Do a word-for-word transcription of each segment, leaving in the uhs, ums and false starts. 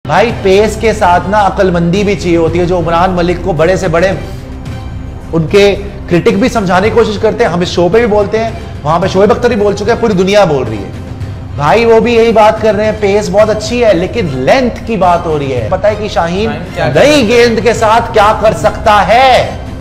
भाई पेस के साथ ना अकलमंदी भी चाहिए होती है, जो उमरान मलिक को बड़े से बड़े उनके क्रिटिक भी समझाने की कोशिश करते हैं। हम इस शो पे भी बोलते हैं, वहां पे शोएब अख्तर भी बोल चुके हैं, पूरी दुनिया बोल रही है। भाई वो भी यही बात कर रहे हैं, पेस बहुत अच्छी है लेकिन लेंथ की बात हो रही है। पता है कि शाहीन नई गेंद के साथ क्या कर सकता है,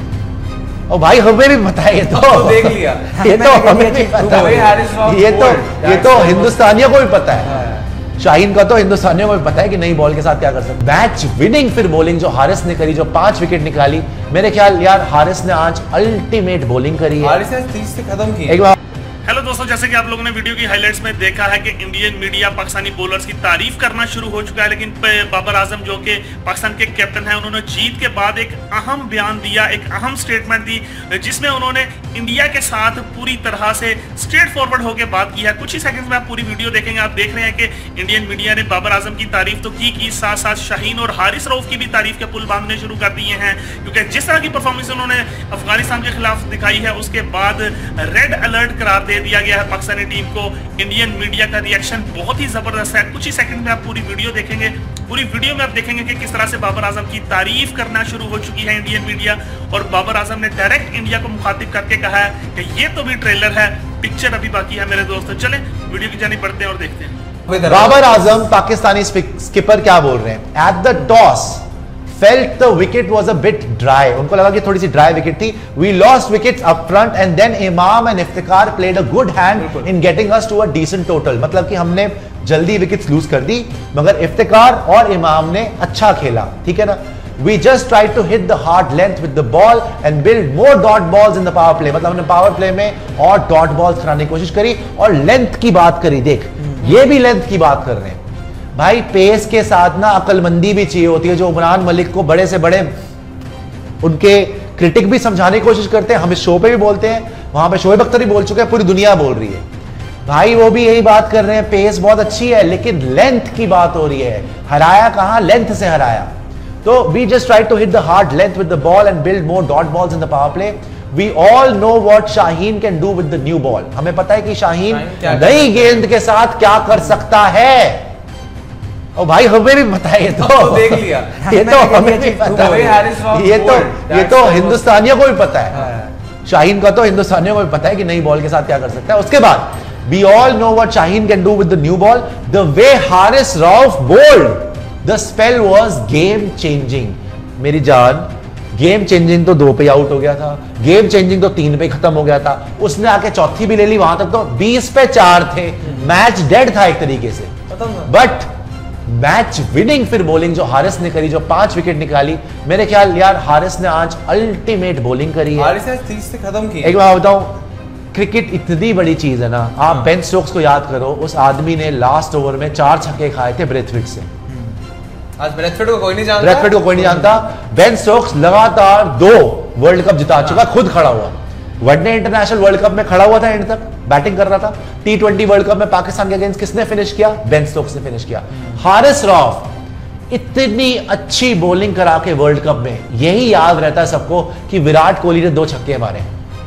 और भाई हमें भी पता है। ये तो, तो देख लिया ये तो हमें भी पता है, ये तो ये तो हिंदुस्तानियों को भी पता है। शाहीन का तो हिंदुस्तानियों को भी पता है कि नई बॉल के साथ क्या कर सकते। मैच विनिंग फिर बॉलिंग जो हारिस ने करी, जो पांच विकेट निकाली, मेरे ख्याल यार हारिस ने आज अल्टीमेट बॉलिंग करी है। हारिस ने तीस से खत्म की एक बार। हेलो दोस्तों, जैसे कि आप लोगों ने वीडियो की हाइलाइट्स में देखा है कि इंडियन मीडिया पाकिस्तानी बॉलर्स की तारीफ करना शुरू हो चुका है, लेकिन बाबर आजम जो कि पाकिस्तान के कैप्टन हैं, उन्होंने जीत के बाद एक अहम बयान दिया, एक अहम स्टेटमेंट दी, जिसमें उन्होंने इंडिया के साथ पूरी तरह से स्ट्रेट फॉरवर्ड होकर बात की है। कुछ ही सेकंड्स में आप पूरी वीडियो देखेंगे, आप देख रहे हैं कि इंडियन मीडिया ने बाबर आजम की तारीफ तो की की साथ साथ शाहीन और हारिस रऊफ की भी तारीफ के पुल बांधने शुरू कर दिए हैं, क्योंकि जिस तरह की परफॉर्मेंस उन्होंने अफगानिस्तान के खिलाफ दिखाई है, उसके बाद रेड अलर्ट करार दे दिया गया है पाकिस्तानी टीम को। इंडियन मीडिया का रिएक्शन बहुत ही जबरदस्त है। कुछ ही सेकंड में आप पूरी वीडियो देखेंगे, पूरी वीडियो में आप देखेंगे कि किस तरह से बाबर आजम की तारीफ करना शुरू हो चुकी है इंडियन मीडिया, और बाबर आजम ने डायरेक्ट इंडिया को मुखातिब करके कहा है कि ये तो भी ट्रेलर है, पिक्चर अभी बाकी है मेरे दोस्तों। चलें वीडियो की जानिब बढ़ते हैं और देखते हैं। बाबर आजम पाकिस्तानी स्किपर क्या बोल रहे हैं। At the toss felt the wicket was a bit dry, उनको लगा कि थोड़ी सी ड्राई विकेट थी। We lost wickets up front and then Imam and Iftikhar played a good hand in getting us to a decent total। मतलब कि हमने जल्दी विकेट्स लूज कर दी, मगर इफ्तिखार और इमाम ने अच्छा खेला, ठीक है ना। We just tried to hit the hard length with the ball and build more dot balls in the power play। मतलब हमने पावर प्ले में और डॉट बॉल्स कराने की कोशिश करी और लेंथ की बात करी। देख, ये भी लेंथ की बात कर रहे हैं। भाई पेस के साथ ना अकलमंदी भी चाहिए होती है, जो उमरान मलिक को बड़े से बड़े उनके क्रिटिक भी समझाने की कोशिश करते हैं। हम इस शो पे भी बोलते हैं, वहां पे शोएब अख्तर भी बोल चुके हैं, पूरी दुनिया बोल रही है। भाई वो भी यही बात कर रहे हैं, पेस बहुत अच्छी है लेकिन लेंथ की बात हो रही है। हराया कहां, लेंथ से हराया। तो we just try to hit the hard length with the ball and build more dot balls in the power play. We all know what Shaheen can do with the new ball. हमें पता है कि शाहीन नई गेंद के साथ क्या कर सकता है, और भाई हमें भी पता है। ये तो, तो देख लिया ये तो हमें भी पता है, ये तो ये तो हिंदुस्तानियों को भी पता है। शाहीन का तो हिंदुस्तानियों को भी पता है कि नई बॉल के साथ क्या कर सकता है। उसके बाद we all know what Shaheen can do with the new ball. The way Haris Rauf bowled, the spell was game changing। मेरी जान, गेम चेंजिंग तो दो पे आउट हो गया था, गेम चेंजिंग तो तीन पे खत्म हो गया था, उसने आके चौथी भी ले ली, वहां तक तो बीस पे चार थे, मैच डेड था एक तरीके से। बट मैच विनिंग फिर बॉलिंग जो हारिस ने करी, जो पांच विकेट निकाली, मेरे ख्याल यार हारिस ने आज अल्टीमेट बॉलिंग करी है। हारिस ने तीस से खत्म की। एक बार बताऊं, क्रिकेट इतनी बड़ी चीज है ना। आप हाँ। बेन स्टोक्स को याद करो, उस आदमी ने लास्ट ओवर में चार छक्के खाए थे ब्रेथवेट से। आज ब्रेथवेट को कोई नहीं जानता, ब्रेथवेट को कोई नहीं जानता। बेन स्टोक्स लगातार दो वर्ल्ड कप जिता चुका, खुद खड़ा हुआ। वनडे इंटरनेशनल वर्ल्ड कप में खड़ा हुआ था, एंड तक बैटिंग कर रहा था। टी ट्वेंटी वर्ल्ड कप में पाकिस्तान के अगेंस्ट किसने फिनिश किया? बेन स्टोक्स ने फिनिश किया। हारिस रऊफ इतनी अच्छी बॉलिंग करा के वर्ल्ड कप में, यही याद रहता है सबको कि विराट कोहली ने दो छक्के मारे,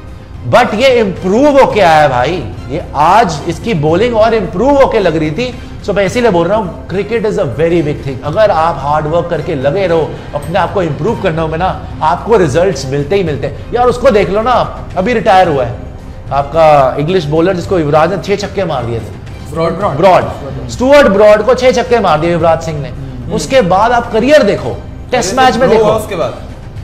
बट ये इंप्रूव होके आया भाई। ये आज इसकी बॉलिंग और इंप्रूव होके लग रही थी। सो मैं इसीलिए बोल रहा हूं, cricket is a very big thing. अगर आप हार्ड वर्क करके लगे रहो, अपने आप को इंप्रूव करना हो ना, आपको रिजल्ट्स मिलते ही मिलते हैं। यार उसको देख लो ना, अभी रिटायर हुआ है आपका इंग्लिश बॉलर, जिसको युवराज ने छह छक्के मार दिए थे, ब्रॉड ब्रॉड स्टुअर्ट ब्रॉड को छह छक्के मार दिए युवराज सिंह ने। उसके बाद आप करियर देखो, टेस्ट मैच में देखो, उसके बाद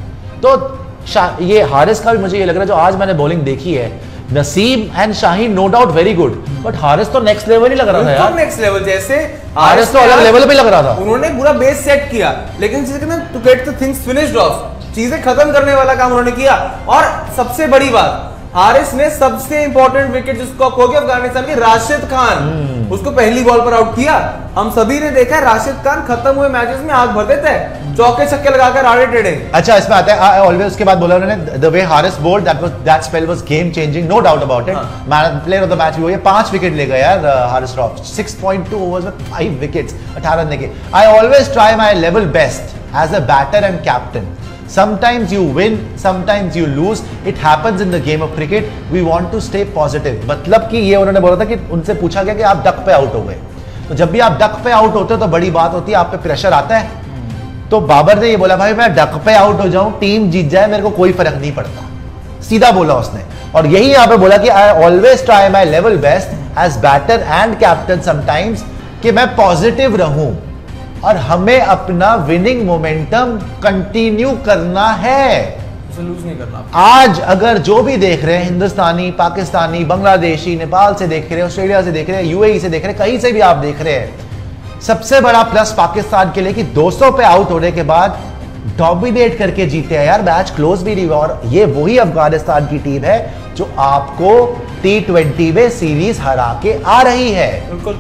तो ये हारिस का भी मुझे ये लग रहा है, जो आज मैंने बॉलिंग देखी है, Naseem and Shaheen no doubt very good, but Haris तो नेक्स्ट लेवल ही लग रहा था यार। नेक्स्ट लेवल, जैसे हारिस तो अलग लेवल पे लग रहा था। उन्होंने पूरा बेस सेट किया, लेकिन to get the things finished off, चीजें खत्म करने वाला काम उन्होंने किया। और सबसे बड़ी बात, हारिस ने सबसे इंपॉर्टेंट विकेट जिसको खो गया अफगानिस्तान के राशिद खान, उसको पहली बॉल पर आउट किया। हम सभी ने देखा राशिद खान खत्म हुए मैचेस में आग भर देते हैं, चौके छक्के लगाकर आड़े टेढ़े। अच्छा, इसमें आता है आई ऑलवेज, उसके बाद बोला उन्होंने the way Haris bowled, that was that spell was game changing, no doubt about it. Man player of the match भी हुआ, पांच विकेट ले गया यार Haris Rauf, six point two overs में फाइव विकेट्स, अठारह रन के। I always try my level best as a batter and captain. Sometimes you win, sometimes you lose. It happens in the game of cricket. We want to stay positive. मतलब कि ये उन्होंने बोला था कि उनसे पूछा गया कि आप डक पे आउट हो गए, तो जब भी आप डक पे आउट होते हो तो बड़ी बात होती है, आप पे प्रेशर आता है। तो बाबर ने ये बोला भाई मैं डक पे आउट हो जाऊं, टीम जीत जाए, मेरे को कोई फर्क नहीं पड़ता, सीधा बोला उसने। और यही यहां पे बोला कि I always try my level best as batter and captain sometimes, कि मैं पॉजिटिव रहूं और हमें अपना विनिंग मोमेंटम कंटिन्यू करना है, लूज नहीं करना। आज अगर जो भी देख रहे हैं, हिंदुस्तानी, पाकिस्तानी, बांग्लादेशी, नेपाल से देख रहे हैं, ऑस्ट्रेलिया से देख रहे हैं, यूएई से देख रहे हैं, कहीं से भी आप देख रहे हैं, सबसे बड़ा प्लस पाकिस्तान के लिए कि दो सौ पे आउट होने के बाद डोमिनेट करके जीते हैं यार, मैच क्लोज भी नहीं हुआ। और ये वही अफगानिस्तान की टीम है जो आपको टी ट्वेंटी में सीरीज हरा के आ रही है। बिल्कुल,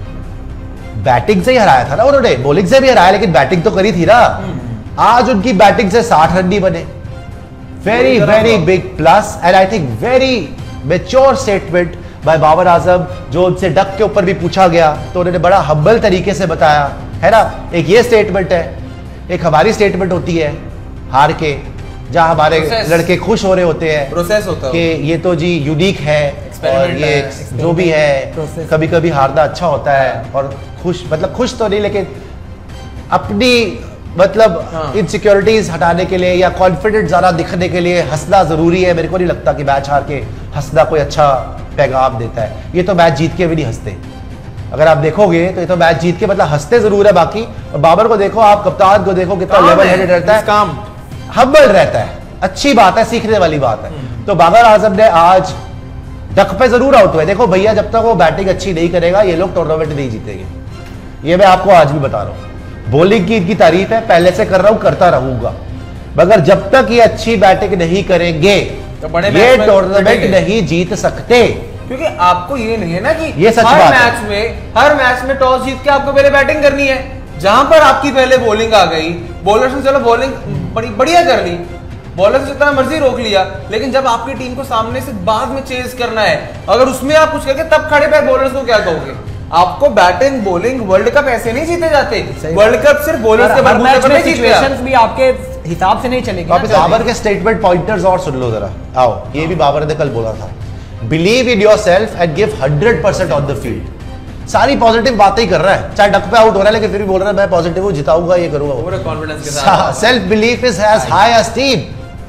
बैटिंग से ही हराया था ना उन्होंने, बॉलिंग से भी हराया, लेकिन बैटिंग तो करी थी ना। आज उनकी बैटिंग से साठ रन नहीं बने, very very big plus and I think very mature statement by Babar Azam, जो उनसे डक के ऊपर भी पूछा गया तो उन्होंने बड़ा हम्बल तरीके से बताया, है ना। एक ये स्टेटमेंट है, एक हमारी स्टेटमेंट होती है हार के, जहां हमारे लड़के खुश हो रहे होते हैं, प्रोसेस होता है कि ये तो जी यूनिक है और ये है, जो भी है, कभी कभी हारना अच्छा होता है। और खुश मतलब खुश तो नहीं, लेकिन अपनी मतलब हाँ। इनसिक्योरिटीज हटाने के लिए या कॉन्फिडेंट ज्यादा दिखने के लिए हंसना जरूरी है। मेरे को नहीं लगता कि मैच हार के हंसना कोई अच्छा पैगाम देता है। ये तो मैच जीत के भी नहीं हंसते, अगर आप देखोगे तो ये तो मैच जीत के मतलब हंसते जरूर है बाकी। और बाबर को देखो, आप कप्तान को देखो, कितना लेवल हेडेड रहता है, काम हम्बल रहता है, अच्छी बात है, सीखने वाली बात है। तो बाबर आजम ने आज डक पे जरूर आउट हुए। देखो भैया, जब तक वो बैटिंग अच्छी नहीं करेगा ये लोग टूर्नामेंट नहीं जीतेंगे, ये मैं आपको आज भी बता रहा हूं। बॉलिंग की इनकी तारीफ है, पहले से कर रहा हूं, करता रहूंगा, मगर जब तक ये अच्छी बैटिंग नहीं करेंगे तो बड़े ये टूर्नामेंट नहीं जीत सकते। क्योंकि आपको ये नहीं है ना कि ये सच हर बात मैच है। में हर मैच में टॉस जीत के आपको पहले बैटिंग करनी है। जहां पर आपकी पहले बॉलिंग आ गई, बॉलर से चलो बॉलिंग बड़ी बढ़िया कर ली, बॉलर से जितना मर्जी रोक लिया, लेकिन जब आपकी टीम को सामने से बाद में चेज करना है, अगर उसमें आप कुछ करके तब खड़े पैर बॉलर्स को क्या कहोगे? आपको बैटिंग बॉलिंग वर्ल्ड कप ऐसे नहीं जीते जाते, वर्ल्ड कप सिर्फ बॉलर्स के बलबूते पर नहीं जीते। सिचुएशंस भी आपके हिसाब से नहीं चलेगी। वापस बाबर के स्टेटमेंट पॉइंटर्स और सुन लो जरा, आओ। ये भी बाबर ने कल बोला था, believe in yourself and give hundred percent on the field. सारी पॉजिटिव बातें ही कर रहा है, चाहे डक पे आउट हो रहा है लेकिन फिर भी बोल रहा है मैं पॉजिटिव हूं, जिताऊंगा, ये करूंगा। पूरे कॉन्फिडेंस के साथ self belief is as high as team,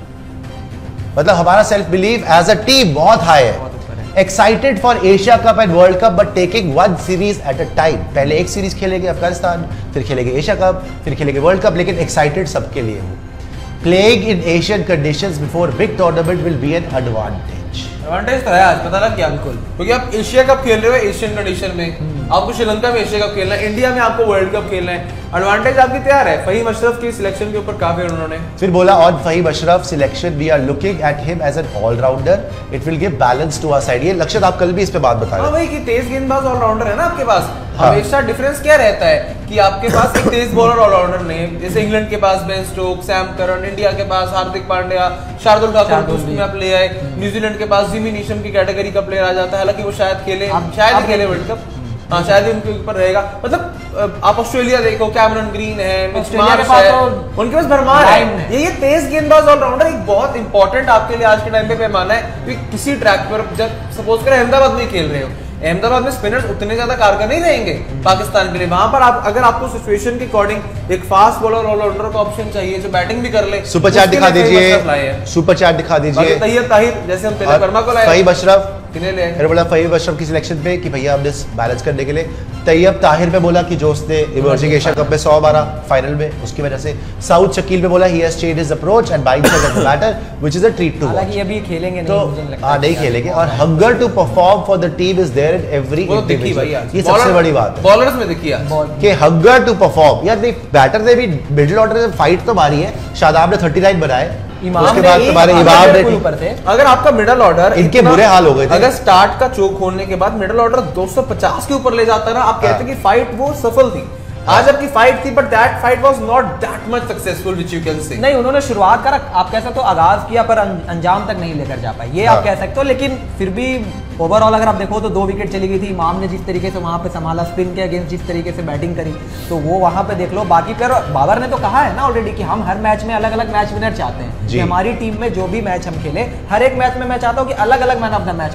मतलब हमारा self belief as a team बहुत हाई है। Excited for Asia cup and world cup but taking one series at a time. पहले एक सीरीज खेलेंगे अफगानिस्तान, फिर खेलेंगे एशिया कप, फिर खेलेंगे वर्ल्ड कप, लेकिन एक्साइटेड सबके लिए हो। Playing in Asian conditions before big tournament will be an advantage. Advantage तो है, आज पता लग गया बिल्कुल, क्योंकि आप एशिया कप खेल रहे हो एशियन कंडीशन में, आपको श्रीलंका में एशिया कप खेलना है, इंडिया में आपको वर्ल्ड कप खेलना है, एडवांटेज आपकी तैयार है। फहीम अशरफ की सिलेक्शन के ऊपर काफी उन्होंने फिर बोला on Faheem Ashraf selection we are looking at him as an allrounder, it will give balance to our side. ये लक्ष्य आप कल भी इस पे बात बता रहे हाँ थे। भाई कि तेज गेंदबाज ऑलराउंडर है ना आपके पास। हाँ। हमेशा डिफरेंस क्या रहता है कि आपके पास एक तेज बॉलर ऑलराउंडर नहीं है, जैसे इंग्लैंड के पास Ben Stokes, Sam Curran, India के पास हार्दिक पांड्या, शार्दुल ठाकुर को उसमें आप ले आए, न्यूजीलैंड के पास जिमी नीशम की कैटेगरी का प्लेयर आ जाता है, हालांकि वो शायद खेले शायद ही खेले वर्ल्ड कप, हाँ शायद ही उनके ऊपर रहेगा। मतलब आप ऑस्ट्रेलिया देखो, कैमरन ग्रीन है, मिच मार्श है, उनके पास भरमार है। ये ये तेज गेंदबाज ऑलराउंडर एक बहुत इंपॉर्टेंट आपके लिए आज के टाइम पे पैमाना है, क्योंकि किसी ट्रैक पर जब सपोज करें अहमदाबाद में खेल रहे हो, अहमदाबाद में स्पिनर्स उतने ज्यादा कारगर नहीं रहेंगे पाकिस्तान के लिए। वहां पर आप अगर आपको सिचुएशन के अकॉर्डिंग एक फास्ट बॉलर ऑलराउंडर का ऑप्शन चाहिए जो बैटिंग भी कर ले, सुपर चैट दिखा दीजिए, सुपर चैट दिखा दीजिए। तैयब ताहिर जैसे हम तिलक वर्मा को लाए, फहीम अशरफ किन्हें ले आए? फिर बोला फहीम अशरफ की सिलेक्शन पे कि भैया हमने बैलेंस करने के लिए। तैयब ताहिर पे बोला कि जो उसने इमर्जिंग एशिया कप में सौ मारा फाइनल में, उसकी वजह से। साउथ शकील पे बोला he has changed his approach and buying the batter which is a treat to watch. हालांकि ये भी खेलेंगे तो नहीं, मुझे नहीं लगता। हां नहीं खेलेंगे। और hunger to perform for the team is there in every individual, ये सबसे बड़ी बात है। बॉलर्स में देखिए कि हंगर टू परफॉर्म, यार नहीं बैटर ने भी मिडिल ऑर्डर में फाइट तो मारी है, शादाब ने थर्टी नाइन बनाए, उसके बाद तुम्हारे इमाम ने ऊपर थे। अगर आपका मिडिल ऑर्डर इनके बुरे हाल हो गए थे, अगर स्टार्ट का चोक होने के बाद मिडिल ऑर्डर दो सौ पचास के ऊपर ले जाता ना, आप कहते कि फाइट वो सफल थी। आज आपकी फाइट थी but that fight was not that much successful which you can say. नहीं, उन्होंने शुरुआत करा, आप कह सकते हो आगाज किया पर अंजाम तक नहीं लेकर जा पाए, ये आप कह सकते हो। लेकिन फिर भी ओवरऑल अगर आप देखो तो दो विकेट चली गई थी, इमाम ने जिस तरीके से वहां पे संभाला, स्पिन के अगेंस्ट जिस तरीके से बैटिंग करी, तो वो वहां पे देख लो। बाकी फिर बाबर ने तो कहा है ना ऑलरेडी कि हम हर मैच में अलग अलग मैच विनर चाहते हैं, कि हमारी टीम में जो भी मैच हम खेले, हर एक मैच में मैं चाहता हूँ कि अलग अलग मैन ऑफ द मैच बने।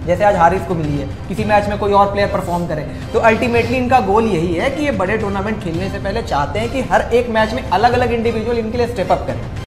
जैसे आज हारिस को मिली है, किसी मैच में कोई और प्लेयर परफॉर्म करे। तो अल्टीमेटली इनका गोल यही है कि ये बड़े टूर्नामेंट खेलने से पहले चाहते हैं कि हर एक मैच में अलग अलग इंडिविजुअल इनके लिए स्टेप अप करें।